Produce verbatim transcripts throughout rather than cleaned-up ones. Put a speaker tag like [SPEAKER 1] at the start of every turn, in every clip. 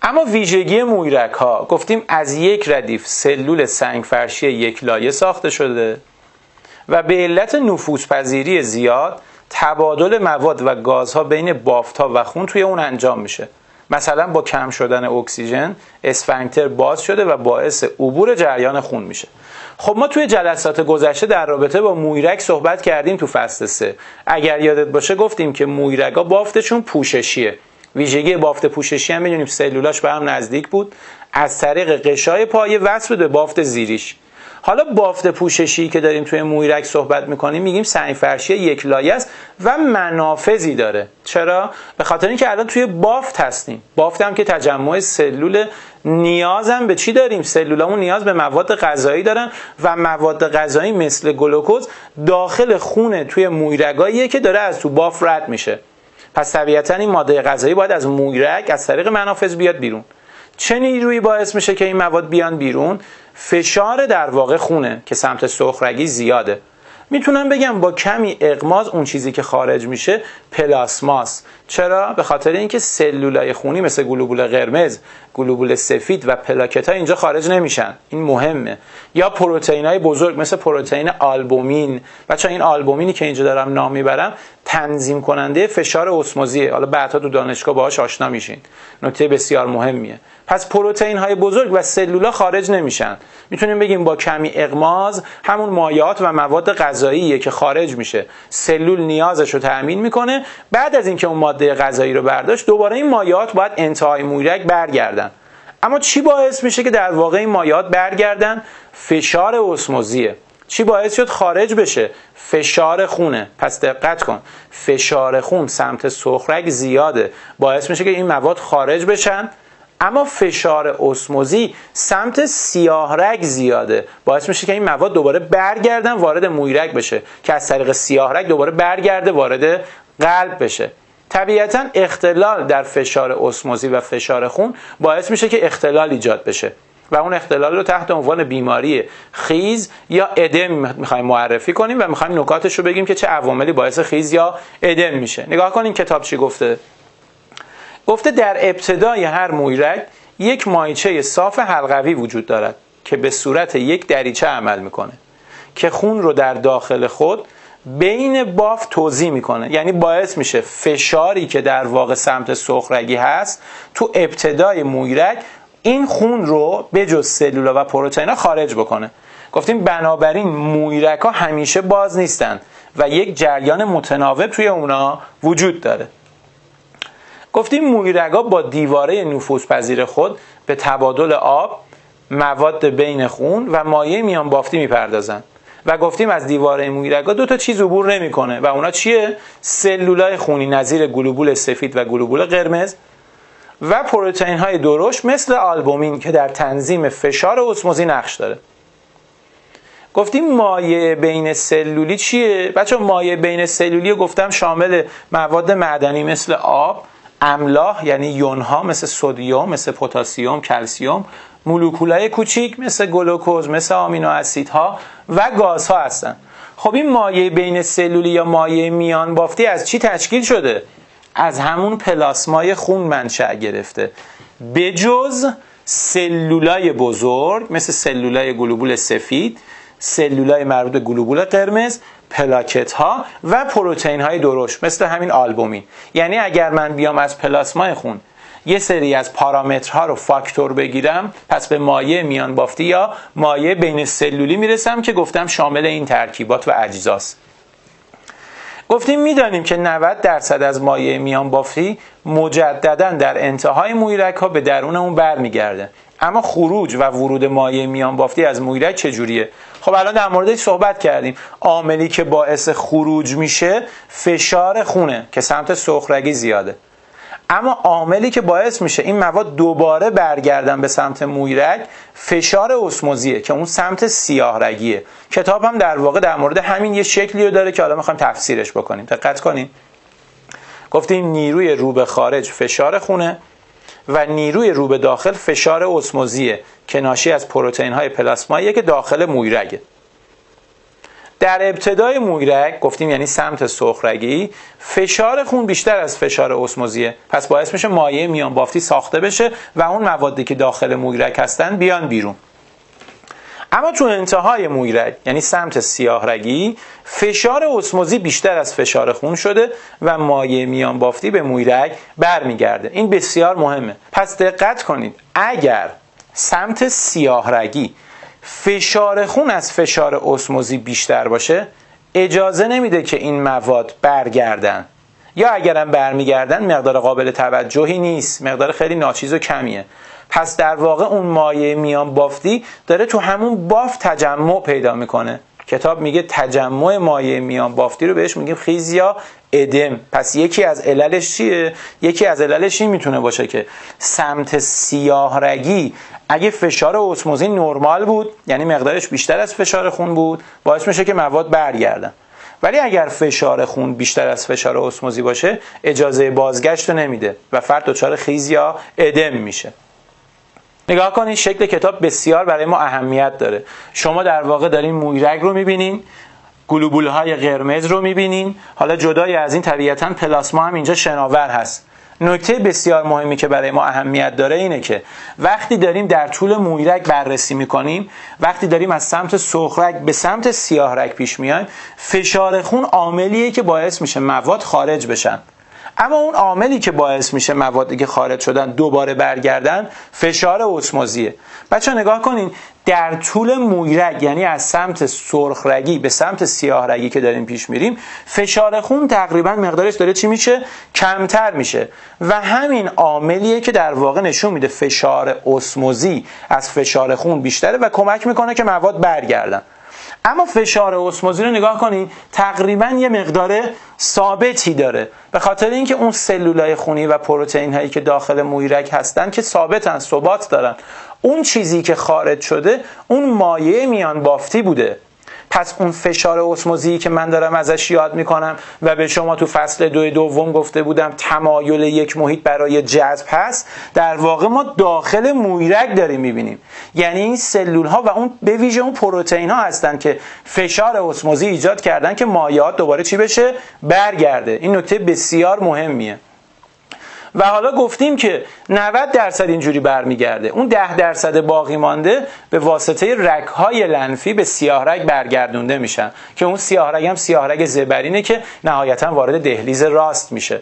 [SPEAKER 1] اما ویژگی مویرک ها گفتیم از یک ردیف سلول سنگ فرشی یک لایه ساخته شده و به علت نفوذپذیری زیاد تبادل مواد و گازها بین بافت‌ها و خون توی اون انجام میشه. مثلا با کم شدن اکسیژن اسفنکتر باز شده و باعث عبور جریان خون میشه. خب ما توی جلسات گذشته در رابطه با مویرک صحبت کردیم تو فصل سه. اگر یادت باشه گفتیم که مویرک‌ها بافتشون پوششیه. ویژگی بافت پوششی هم میدونیم سلولاش به هم نزدیک بود، از طریق غشای پایه وصل به بافت زیریش. حالا بافت پوششی که داریم توی مویرک صحبت میکنیم میگیم سنگ فرشی یک لایه است و منافذی داره. چرا؟ به خاطر اینکه الان توی بافت هستیم. بافت هم که تجمع سلول، نیازم به چی داریم؟ سلولامون نیاز به مواد غذایی دارن و مواد غذایی مثل گلوکوز داخل خونه توی مویرگاییه که داره از تو بافت رد میشه. پس طبیعتاً این ماده غذایی باید از مویرک از طریق منافذ بیاد بیرون. چه نیرویی باعث میشه که این مواد بیان بیرون؟ فشار در واقع خونه که سمت سرخرگی زیاده. میتونم بگم با کمی اغماض اون چیزی که خارج میشه پلاسماست. چرا؟ به خاطر اینکه سلولای خونی مثل گلوبول قرمز، گلوبول سفید و پلاکت ها اینجا خارج نمیشن. این مهمه. یا پروتئین های بزرگ مثل پروتئین آلبومین. بچا این آلبومینی که اینجا دارم نام میبرم تنظیم کننده فشار اسموزیه. حالا بعدا تو دانشگاه باهاش آشنا میشین. نکته بسیار مهمیه. پس پروتئین های بزرگ و سلولا خارج نمیشن. میتونیم بگیم با کمی اغماض همون مایعات و مواد غذاییه که خارج میشه. سلول نیازش رو تامین میکنه. بعد از اینکه اون ماده غذایی رو برداشت دوباره این مایعات باید انتهای مویرک برگردن. اما چی باعث میشه که در واقع این مایعات برگردن؟ فشار اسموزیه. چی باعث شد خارج بشه؟ فشار خونه. پس دقت کن، فشار خون سمت سرخرگ زیاده، باعث میشه که این مواد خارج بشن. اما فشار اسموزی سمت سیاه رگ زیاده، باعث میشه که این مواد دوباره برگردن وارد مویرک بشه که از طریق سیاه رگ دوباره برگرده وارد قلب بشه. طبیعتا اختلال در فشار اسموزی و فشار خون باعث میشه که اختلال ایجاد بشه و اون اختلال رو تحت عنوان بیماری خیز یا ادم میخوایم معرفی کنیم و میخوایم نکاتش رو بگیم که چه عواملی باعث خیز یا ادم میشه. نگاه کنین کتاب چی گفته. گفته در ابتدای هر مویرک یک مایچه صاف حلقوی وجود دارد که به صورت یک دریچه عمل میکنه که خون رو در داخل خود بین بافت توزیع میکنه. یعنی باعث میشه فشاری که در واقع سمت سرخرگی هست تو ابتدای مویرک این خون رو به جز سلولا و پروتئینا خارج بکنه. گفتیم بنابراین مویرک ها همیشه باز نیستن و یک جریان متناوب توی اونا وجود داره. گفتیم مویرک ها با دیواره نفوذپذیر خود به تبادل آب، مواد بین خون و مایع میان بافتی میپردازن و گفتیم از دیواره مویرک ها دو تا چیز عبور نمیکنه و اونا چیه؟ سلولای خونی نظیر گلوبول سفید و گلوبول قرمز و پروتئین های درشت مثل آلبومین که در تنظیم فشار اسموزی نقش داره. گفتیم مایع بین سلولی چیه؟ بچه مایع بین سلولی رو گفتم شامل مواد معدنی مثل آب، املاح یعنی یونها مثل سدیم، مثل پتاسیم، کلسیم، مولکولای کوچیک مثل گلوکوز، مثل آمینو اسیدها و گازها هستن. خب این مایع بین سلولی یا مایع میان بافتی از چی تشکیل شده؟ از همون پلاسمای خون منشأ گرفته، بجز سلولای بزرگ مثل سلولای گلوبول سفید، سلولای مربوط به گلوبول قرمز، پلاکت ها و پروتئین های درشت مثل همین آلبومین. یعنی اگر من بیام از پلاسمای خون یه سری از پارامترها رو فاکتور بگیرم، پس به مایع میان بافتی یا مایع بین سلولی میرسم که گفتم شامل این ترکیبات و اجزاست. گفتیم میدانیم که نود درصد از مایع میان بافتی مجددا در انتهای مویرک ها به درون اون برمیگرده. اما خروج و ورود مایع میان بافتی از مویرک چجوریه؟ خب الان در موردش صحبت کردیم. عاملی که باعث خروج میشه فشار خونه که سمت سرخرگی زیاده. اما عاملی که باعث میشه این مواد دوباره برگردن به سمت مویرک فشار اسموزیه که اون سمت سیاه رگیه. کتاب هم در واقع در مورد همین یه شکلی رو داره که حالا میخوایم تفسیرش بکنیم. دقت کنیم. گفتیم نیروی رو به خارج فشار خونه و نیروی رو به داخل فشار اسموزیه که ناشی از پروتئین های پلاسماییه که داخل مویرکه. در ابتدای مویرگ گفتیم یعنی سمت سرخرگی فشار خون بیشتر از فشار اسموزیه، پس باعث میشه مایع میان بافتی ساخته بشه و اون موادی که داخل مویرگ هستن بیان بیرون. اما تو انتهای مویرگ یعنی سمت سیاهرگی فشار اسموزی بیشتر از فشار خون شده و مایع میان بافتی به مویرگ برمیگرده. این بسیار مهمه. پس دقت کنید، اگر سمت سیاهرگی فشار خون از فشار اسموزی بیشتر باشه اجازه نمیده که این مواد برگردن، یا اگرم برمیگردن مقدار قابل توجهی نیست، مقدار خیلی ناچیز و کمیه. پس در واقع اون مایع میان بافتی داره تو همون بافت تجمع پیدا میکنه. کتاب میگه تجمع مایع میان بافتی رو بهش میگیم خیز یا ادم. پس یکی از عللش چیه؟ یکی از عللش این میتونه باشه که سمت سیاهرگی اگه فشار اسموزی نرمال بود، یعنی مقدارش بیشتر از فشار خون بود، باعث میشه که مواد برگردن. ولی اگر فشار خون بیشتر از فشار اسموزی باشه اجازه بازگشت رو نمیده و فرد دچار خیز یا ادم میشه. نگاه کنید، شکل کتاب بسیار برای ما اهمیت داره. شما در واقع دارین مویرگ رو میبینین، گلوبول های قرمز رو میبینین. حالا جدای از این طبیعتاً پلاسما هم اینجا شناور هست. نکته بسیار مهمی که برای ما اهمیت داره اینه که وقتی داریم در طول مویرگ بررسی میکنیم، وقتی داریم از سمت سرخرگ به سمت سیاهرگ پیش میایم، فشار خون عاملیه که باعث میشه مواد خارج بشن. اما اون عاملی که باعث میشه موادی که خارج شدن دوباره برگردن فشار اسموزیه. بچه‌ها نگاه کنین، در طول مویرگ یعنی از سمت سرخرگی به سمت سیاهرگی که داریم پیش میریم فشار خون تقریبا مقدارش داره چی میشه؟ کمتر میشه و همین عاملیه که در واقع نشون میده فشار اسموزی از فشار خون بیشتره و کمک میکنه که مواد برگردن. اما فشار اسموزی رو نگاه کنید تقریبا یه مقدار ثابتی داره، به خاطر اینکه اون سلولای خونی و پروتئین هایی که داخل مویرگ هستن که ثابتن، ثبات دارن. اون چیزی که خارج شده اون مایع میان بافتی بوده. پس اون فشار اسموزی که من دارم ازش یاد میکنم و به شما تو فصل دو دوم گفته بودم تمایل یک محیط برای جذب هست، در واقع ما داخل مویرگ داریم میبینیم. یعنی این سلول ها و اون به ویژه اون پروتئین ها هستن که فشار اسموزی ایجاد کردن که مایعات دوباره چی بشه؟ برگرده. این نکته بسیار مهمیه. و حالا گفتیم که نود درصد اینجوری برمیگرده، اون ده درصد باقی مانده به واسطه رگ‌های لنفی به سیاهرگ برگردونده میشن که اون سیاهرگ هم سیاهرگ زبرینه که نهایتا وارد دهلیز راست میشه.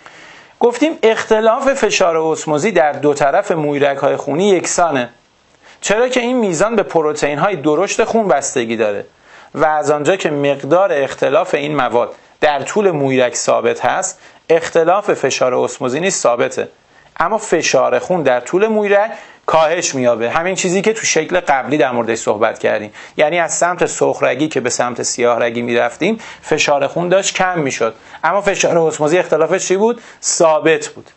[SPEAKER 1] گفتیم اختلاف فشار اسموزی در دو طرف مویرگ‌های خونی یکسانه، چرا که این میزان به پروتئین‌های درشت خون بستگی داره و از آنجا که مقدار اختلاف این مواد در طول مویرگ ثابت هست، اختلاف فشار اسموزی نیز ثابته، اما فشار خون در طول مویرگ کاهش میابه. همین چیزی که تو شکل قبلی در موردش صحبت کردیم، یعنی از سمت سرخرگی که به سمت سیاهرگی میرفتیم فشار خون داشت کم میشد، اما فشار اسموزی اختلافش چی بود؟ ثابت بود.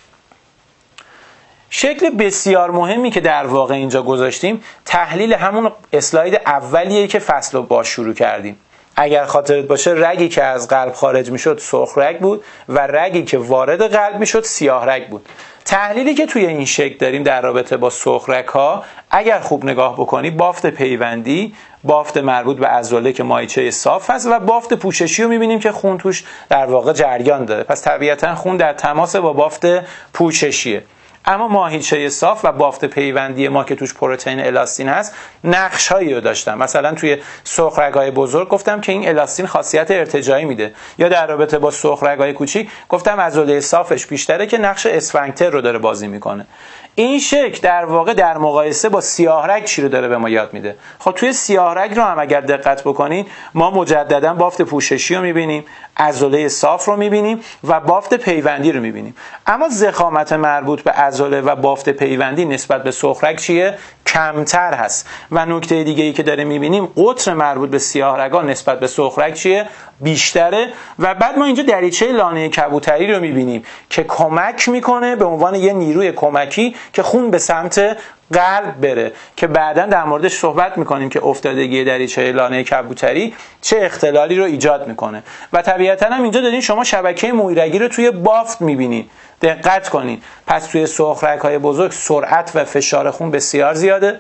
[SPEAKER 1] شکل بسیار مهمی که در واقع اینجا گذاشتیم تحلیل همون اسلاید اولیه که فصل رو باش شروع کردیم. اگر خاطرت باشه رگی که از قلب خارج میشد سرخرگ بود و رگی که وارد قلب میشد سیاهرگ بود. تحلیلی که توی این شکل داریم در رابطه با سرخرگ ها، اگر خوب نگاه بکنی بافت پیوندی، بافت مربوط به عضله که مایچه صاف هست و بافت پوششی رو میبینیم که خون توش در واقع جریان داره. پس طبیعتا خون در تماس با بافت پوششیه. اما ماهیچه صاف و بافت پیوندی ما که توش پروتئین الاستین هست نقش هایی رو داشتم. مثلا توی سرخرگ‌های بزرگ گفتم که این الاستین خاصیت ارتجاعی میده، یا در رابطه با سرخرگ‌های کوچیک گفتم عضله صافش بیشتره که نقش اسفنکتر رو داره بازی میکنه. این شکل در واقع در مقایسه با سیاهرگ چی رو داره به ما یاد میده؟ خب توی سیاهرگ رو هم اگر دقت بکنین ما مجددا بافت پوششی رو میبینیم، عضله صاف رو میبینیم و بافت پیوندی رو میبینیم. اما ضخامت مربوط به عضله و بافت پیوندی نسبت به سرخرگ چیه؟ کمتر هست. و نکته دیگه ای که داره میبینیم قطر مربوط به سیاهرگا نسبت به سرخرگ چیه؟ بیشتره. و بعد ما اینجا دریچه لانه کبوتری رو میبینیم که کمک میکنه به عنوان یه نیروی کمکی که خون به سمت قلب بره، که بعداً در موردش صحبت میکنیم که افتادگی دریچه لانه کبوتری چه اختلالی رو ایجاد میکنه. و طبیعتاً هم اینجا دارین شما شبکه مویرگی رو توی بافت میبینید. دقت کنین. پس توی سرخرگ‌های بزرگ سرعت و فشار خون بسیار زیاده،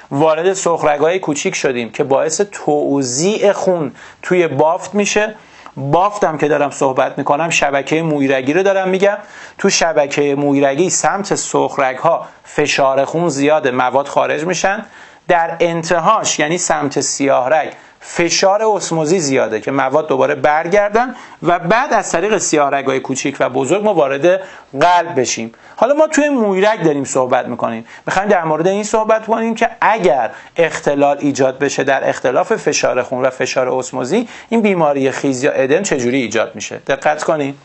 [SPEAKER 1] وارد سخرگ‌های کوچیک شدیم که باعث توزیع خون توی بافت میشه. بافتم که دارم صحبت میکنم شبکه مویرگی رو دارم میگم. تو شبکه مویرگی سمت سخرگ‌ها فشار خون زیاده، مواد خارج میشن. در انتهاش یعنی سمت سیاهرگ فشار اسموزی زیاده که مواد دوباره برگردن و بعد از طریق سیاهرگ‌های کوچیک و بزرگ ما وارد قلب بشیم. حالا ما توی مویرگ داریم صحبت میکنیم، میخوایم در مورد این صحبت کنیم که اگر اختلال ایجاد بشه در اختلاف فشار خون و فشار اسموزی، این بیماری خیز یا ادم چجوری ایجاد میشه. دقت کنیم.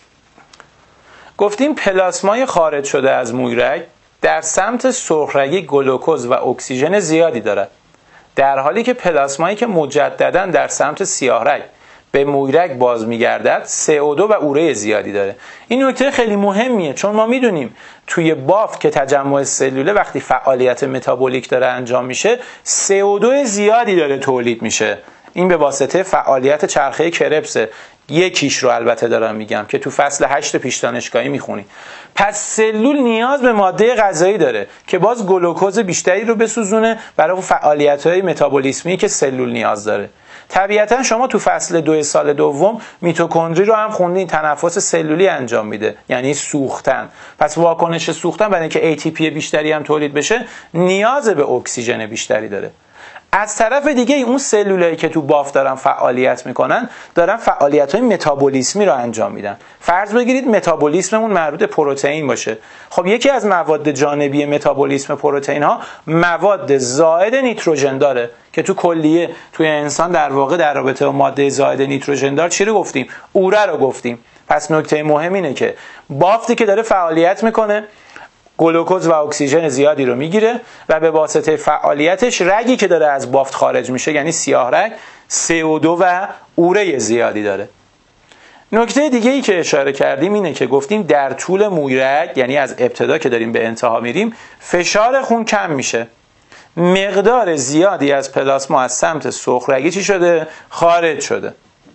[SPEAKER 1] گفتیم پلاسمای خارج شده از مویرگ در سمت سرخرگی گلوکوز و اکسیژن زیادی دارد، در حالی که پلاسمایی که مجددا در سمت سیاهرگ به مویرگ باز میگردد سی او دو و اوره زیادی داره. این نکته خیلی مهمیه، چون ما میدونیم توی بافت که تجمع سلوله وقتی فعالیت متابولیک داره انجام میشه سی او دو زیادی داره تولید میشه. این به واسطه فعالیت چرخه کربسه. یکیش رو البته دارم میگم که تو فصل هشت پیش دانشگاهی میخونی. پس سلول نیاز به ماده غذایی داره که باز گلوکوز بیشتری رو بسوزونه برای فعالیت‌های متابولیسمی که سلول نیاز داره. طبیعتا شما تو فصل دو سال دوم میتوکندری رو هم خوندین، تنفس سلولی انجام میده، یعنی سوختن. پس واکنش سوختن برای اینکه ای تی پی بیشتری هم تولید بشه نیاز به اکسیژن بیشتری داره. از طرف دیگه اون سلولایی که تو بافت دارن فعالیت میکنن دارن فعالیت‌های متابولیسمی رو انجام میدن. فرض بگیرید متابولیسممون مربوط به پروتئین باشه. خب یکی از مواد جانبی متابولیسم پروتئین ها مواد زائد نیتروژن داره که تو کلیه توی انسان در واقع در رابطه با ماده زائد نیتروژن دار چی رو گفتیم؟ اوره رو گفتیم. پس نکته مهم اینه که بافتی که داره فعالیت میکنه گلوکوز و اکسیژن زیادی رو میگیره و به واسطه فعالیتش رگی که داره از بافت خارج میشه یعنی سیاه رگ سی او دو و اوره زیادی داره. نکته دیگه ای که اشاره کردیم اینه که گفتیم در طول مویرگ یعنی از ابتدا که داریم به انتها میریم فشار خون کم میشه، مقدار زیادی از پلاسما از سمت سخرگی چی شده؟ خارج شده.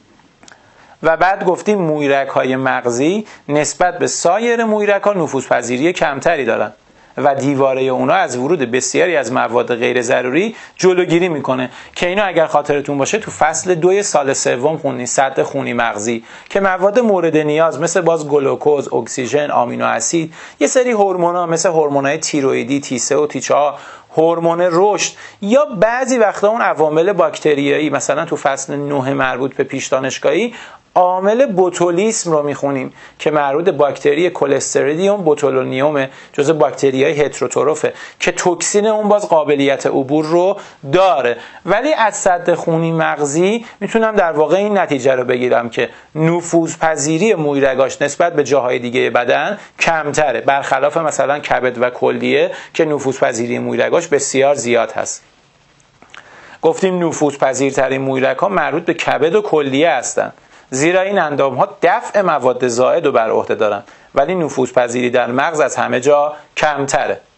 [SPEAKER 1] و بعد گفتیم مویرگ های مغزی نسبت به سایر مویرگ ها نفوذپذیری کمتری دارن و دیواره اونا از ورود بسیاری از مواد غیر ضروری جلوگیری میکنه که اینا اگر خاطرتون باشه تو فصل دوی سال سوم خوندین، سد خونی مغزی، که مواد مورد نیاز مثل باز گلوکوز، اکسیژن، آمینو اسید، یه سری هورمونا مثل هورمونای تیروئیدی، تی سه و تی چهار، هورمون رشد، یا بعضی وقتا اون عوامل باکتریایی مثلا تو فصل نه مربوط به پیش دانشگاهی عامل بوتولیسم رو میخونیم که مربوط باکتری کلستریدیوم بوتولونیوم، جزء باکتریای هتروتروفه که توکسین اون باز قابلیت عبور رو داره. ولی از سد خونی مغزی میتونم در واقع این نتیجه رو بگیرم که نفوذپذیری مویرگاش نسبت به جاهای دیگه بدن کمتره، برخلاف مثلا کبد و کلیه که نفوذپذیری مویرگاش بسیار زیاد هست. گفتیم نفوذپذیرترین مویرگ ها مربوط به کبد و کلیه هستن، زیرا این اندام ها دفع مواد زائد رو بر عهده دارن، ولی نفوذپذیری در مغز از همه جا کمتره.